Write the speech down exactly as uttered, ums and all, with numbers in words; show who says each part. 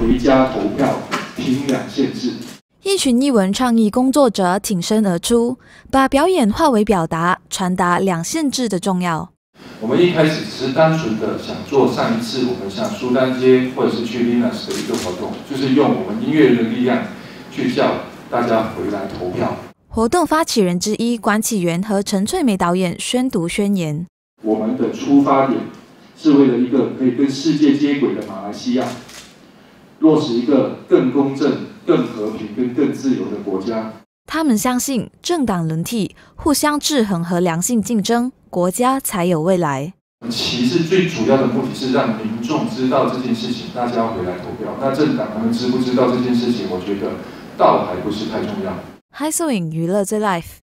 Speaker 1: 回家投票，拼两县制。
Speaker 2: 一群艺文倡议工作者挺身而出，把表演化为表达，传达两县制的重要。
Speaker 1: 我们一开始只是单纯的想做上一次我们像苏丹街或者是去 Linas 的一个活动，就是用我们音乐人的力量去叫大家回来投票。
Speaker 2: 活动发起人之一管启源和陈翠梅导演宣读宣言。
Speaker 1: 我们的出发点是为了一个可以跟世界接轨的马来西亚，落实一个更公正、更和平跟更自由的国家。
Speaker 2: 他们相信政党轮替、互相制衡和良性竞争，国家才有未来。
Speaker 1: 其实最主要的目的是让民众知道这件事情，大家要回来投票。那政党他们知不知道这件事情，我觉得倒还不是太重要。
Speaker 2: 嗨，素影娱乐最 life。